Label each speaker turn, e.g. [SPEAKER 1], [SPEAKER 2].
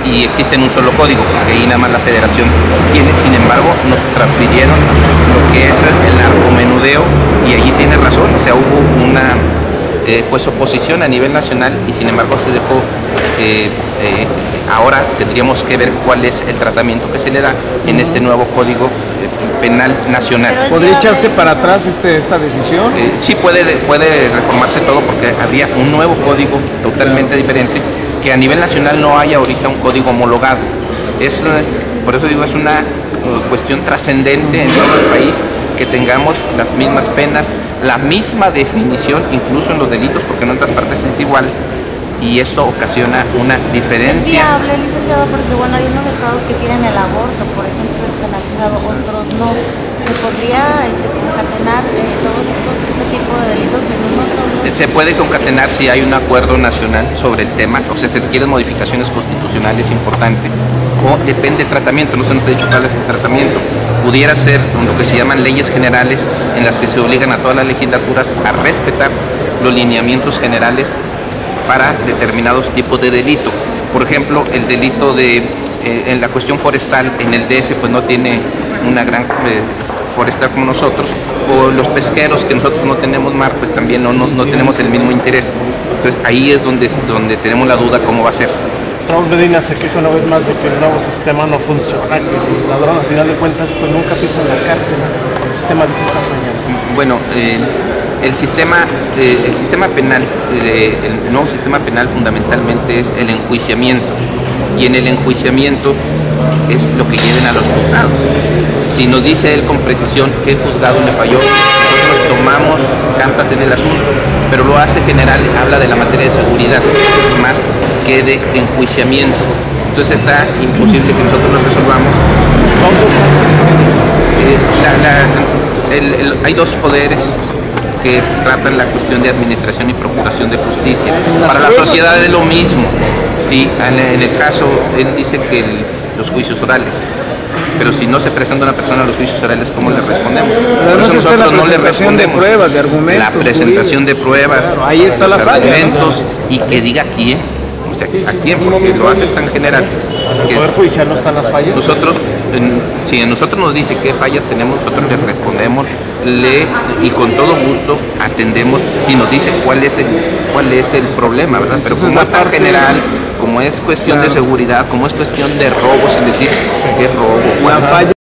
[SPEAKER 1] y existe en un solo código, porque ahí nada más la federación tiene. Sin embargo, nos transfirieron lo que es el narcomenudeo y allí tiene razón, o sea, hubo una pues oposición a nivel nacional y sin embargo se dejó. Ahora tendríamos que ver cuál es el tratamiento que se le da en este nuevo Código Penal Nacional.
[SPEAKER 2] ¿Podría echarse para atrás esta decisión?
[SPEAKER 1] Sí, puede reformarse todo porque habría un nuevo código totalmente diferente, que a nivel nacional no hay ahorita un código homologado. Por eso digo, es una cuestión trascendente en todo el país que tengamos las mismas penas, la misma definición, incluso en los delitos, porque en otras partes es igual. Y esto ocasiona una diferencia.
[SPEAKER 3] ¿Es viable, licenciado? Porque bueno, hay unos estados que tienen el aborto, por ejemplo, es penalizado, otros no. ¿Se podría concatenar este tipo de delitos en uno solo?
[SPEAKER 1] Se puede concatenar si hay un acuerdo nacional sobre el tema, o sea, se requieren modificaciones constitucionales importantes, o depende del tratamiento, no se nos ha dicho cuál es el tratamiento. Pudiera ser lo que se llaman leyes generales, en las que se obligan a todas las legislaturas a respetar los lineamientos generales para determinados tipos de delito. Por ejemplo, el delito en la cuestión forestal, en el DF pues no tiene una gran forestal como nosotros, o los pesqueros, que nosotros no tenemos mar, pues también no tenemos el mismo interés. Entonces ahí es donde tenemos la duda cómo va a ser.
[SPEAKER 4] Raúl Medina se queja una vez más de que el nuevo sistema no funciona, que los ladrones, al final de cuentas, pues nunca pisan la cárcel. El sistema dice está fallando.
[SPEAKER 1] Bueno, el sistema penal, el nuevo sistema penal fundamentalmente es el enjuiciamiento, y en el enjuiciamiento es lo que lleven a los juzgados. Si nos dice él con precisión qué juzgado le falló, nosotros tomamos cartas en el asunto, pero lo hace general, habla de la materia de seguridad, más que de enjuiciamiento. Entonces está imposible que nosotros lo resolvamos. Hay dos poderes que tratan la cuestión de administración y procuración de justicia. Para la sociedad es lo mismo. Sí, en el caso, él dice que los juicios orales, pero si no se presenta una persona a los juicios orales, ¿cómo le respondemos? Por eso nosotros no le respondemos.
[SPEAKER 2] De pruebas, de argumentos,
[SPEAKER 1] la presentación de pruebas,
[SPEAKER 2] claro, ahí está la falla,
[SPEAKER 1] argumentos, y que diga quién, o sea, a quién, porque lo hace tan general.
[SPEAKER 4] ¿En el Poder Judicial no están las fallas?
[SPEAKER 1] Nosotros, si a nosotros nos dice qué fallas tenemos, nosotros le respondemos, y con todo gusto atendemos si nos dice cuál es el problema, ¿verdad? Pero como es tan general, como es cuestión de seguridad, como es cuestión de robos, es decir, ¿qué robo?